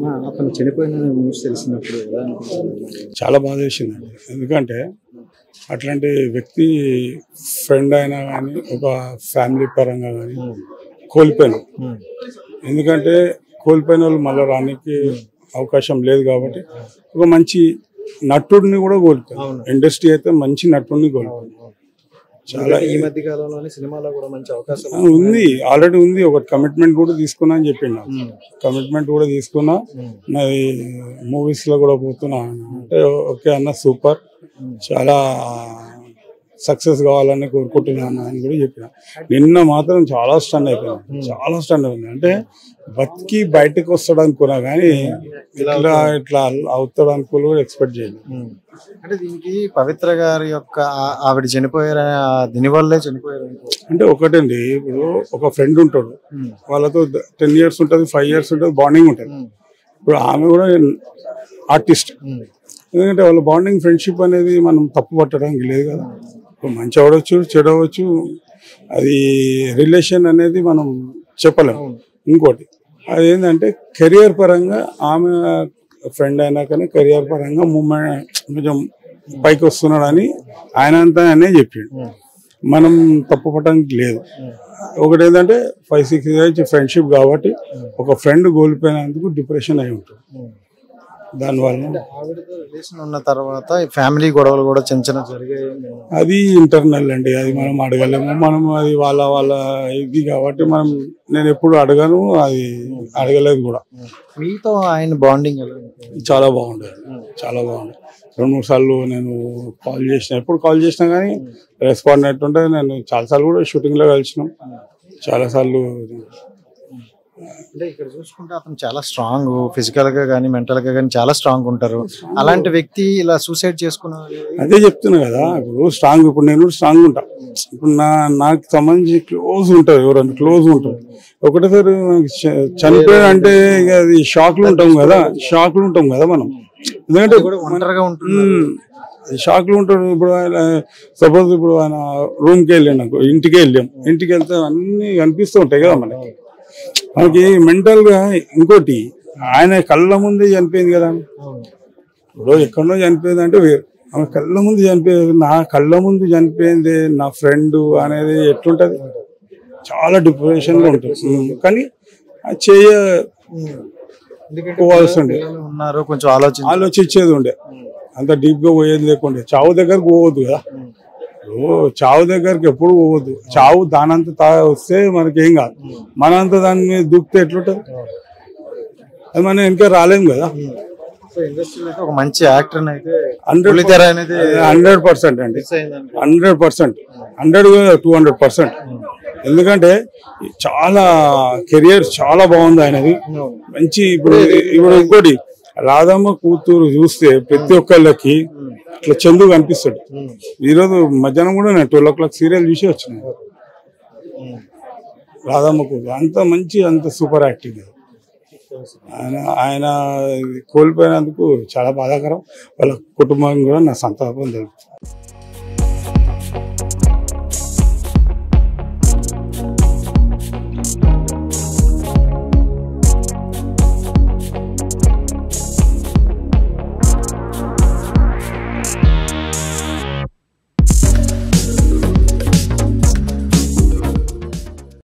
అతను చనిపోయిన న్యూస్ తెలిసినప్పుడు ఎలా అనిపించింది? చాలా బాధ వేసిందండి. ఎందుకంటే అట్లాంటి వ్యక్తి ఫ్రెండ్ అయినా కానీ ఒక ఫ్యామిలీ పరంగా కానీ కోల్పోయాను. ఎందుకంటే కోల్పోయిన వాళ్ళు మళ్ళీ రానికి అవకాశం లేదు కాబట్టి ఒక మంచి నటుడిని కూడా కోల్పోయాను. ఇండస్ట్రీ అయితే మంచి నటుడిని కోల్పోయాను. చాలా ఈ మధ్య కాలంలోనే సినిమాలో కూడా మంచి అవకాశం ఉంది, ఆల్రెడీ ఉంది. ఒక కమిట్మెంట్ కూడా తీసుకున్నా అని చెప్పిండు. కమిట్మెంట్ కూడా తీసుకున్నా, నాది మూవీస్ లో కూడా పోతున్నా అంటే ఓకే అన్న సూపర్, చాలా సక్సెస్ కావాలని కోరుకుంటున్నాను అని కూడా చెప్పిన. నిన్న మాత్రం చాలా స్టన్ అయిపోయింది, చాలా స్టన్ అయిపోయింది. అంటే బతికి బయటకు వస్తాడు అనుకున్నా కానీ ఇట్లా అవుతాడు అనుకోలు కూడా ఎక్స్పెక్ట్ చేయలేదు. అంటే దీనికి పవిత్ర గారి యొక్క ఆవిడ చనిపోయారు, దీనివల్లే చనిపోయారు అంటే ఒకటండి, ఇప్పుడు ఒక ఫ్రెండ్ ఉంటాడు, వాళ్ళతో 10 years ఉంటుంది, 5 years ఉంటుంది, బాండింగ్ ఉంటుంది. ఇప్పుడు ఆమె కూడా ఆర్టిస్ట్, ఎందుకంటే వాళ్ళ బాండింగ్ ఫ్రెండ్షిప్ అనేది మనం తప్పు పట్టడానికి లేదు కదా. ఇప్పుడు మంచి అవ్వచ్చు, చెడు అవ్వచ్చు, అది రిలేషన్ అనేది మనం చెప్పలేము. ఇంకోటి అదేంటంటే కెరియర్ పరంగా ఆమె ఫ్రెండ్ అయినా కానీ కెరియర్ పరంగా మూమెంట్ కొంచెం పైకి వస్తున్నాడని ఆయన అంతా అనే చెప్పాడు. మనం తప్పు పట్టడానికి లేదు. ఒకటి ఏంటంటే 5-6 years ఫ్రెండ్షిప్ కాబట్టి ఒక ఫ్రెండ్ కోల్పోయినందుకు డిప్రెషన్ అయి ఉంటుంది. దానివల్ల ఆవిడతో రిలేషన్ ఉన్న తర్వాత ఫ్యామిలీ గొడవలు కూడా చిన్న చిన్న జరిగాయి. అది ఇంటర్నల్ అండి, అది మనం అడగలేము. మనం అది వాళ్ళ ఇది కాబట్టి నేను ఎప్పుడు అడగను, అది అడగలేదు కూడా. మీతో ఆయన బాండింగ్ చాలా బాగుండేది, చాలా బాగుండేది. 2-3 సార్లు నేను కాల్ చేసిన, ఎప్పుడు కాల్ చేసినా కానీ రెస్పాండ్ అవుతుంటే. నేను చాలాసార్లు కూడా షూటింగ్లో కలిసినాం, చాలాసార్లు. అంటే ఇక్కడ చూసుకుంటే అతను చాలా స్ట్రాంగ్, ఫిజికల్ గా కానీ మెంటల్ గా కానీ చాలా స్ట్రాంగ్ ఉంటారు. అలాంటి వ్యక్తి ఇలా సూసైడ్ చేసుకున్నారు. అదే చెప్తున్నా కదా, ఇప్పుడు స్ట్రాంగ్, ఇప్పుడు నేను స్ట్రాంగ్ ఉంటా. ఇప్పుడు నాకు సంబంధించి క్లోజ్ ఉంటారు, ఎవరైనా క్లోజ్ ఉంటారు. ఒకటేసారి చనిపోయాడు అంటే అది షాక్లు ఉంటాం కదా మనం. ఎందుకంటే ఒంటరిగా ఉంటుంది, షాక్లు ఉంటాడు. ఇప్పుడు ఆయన సపోజ్ ఇప్పుడు ఆయన రూమ్కి వెళ్ళాను, నాకు ఇంటికి వెళ్తే అన్ని కనిపిస్తూ ఉంటాయి కదా మనకి మెంటల్ గా. ఇంకోటి ఆయన కళ్ళ ముందే చనిపోయింది కదా. ఇప్పుడు ఎక్కడో చనిపోయింది అంటే ఆమె కళ్ళ ముందు చనిపోయింది, నా కళ్ళ ముందు చనిపోయింది నా ఫ్రెండ్ అనేది ఎట్లుంటది, చాలా డిప్రెషన్ గా ఉంటుంది. కానీ చేయవలసి ఉండే, కొంచెం ఆలోచించేది ఉండే, అంత డీప్ గా పోయేది లేకుండే. చావు దగ్గరకు పోవద్దు కదా, చావు దగ్గరికి ఎప్పుడు పోవద్దు. చావు దానంతా వస్తే మనకేం కాదు, మనంతా దాని మీద దూకితే ఎట్లుంటది, అది మనం ఇంకా రాలేము కదా. ఒక మంచి యాక్టర్ అయితే 100% అండి, 100%, 200%. ఎందుకంటే చాలా కెరియర్ చాలా బాగుంది ఆయనది, మంచి. ఇప్పుడు ఇంకోటి రాధమ్మ కూతురు చూస్తే ప్రతి ఒక్కళ్ళకి ఇట్లా చందు కనిపిస్తాడు. ఈరోజు మధ్యాహ్నం కూడా నేను 12 o'clock సీరియల్ చూసి వచ్చిన. రాధమ్మ కూతురు అంత మంచి, అంత సూపర్ యాక్టింగ్. ఆయన కోల్పోయినందుకు చాలా బాధాకరం. వాళ్ళ కుటుంబం కూడా నా సంతాపం తెలుపుతుంది.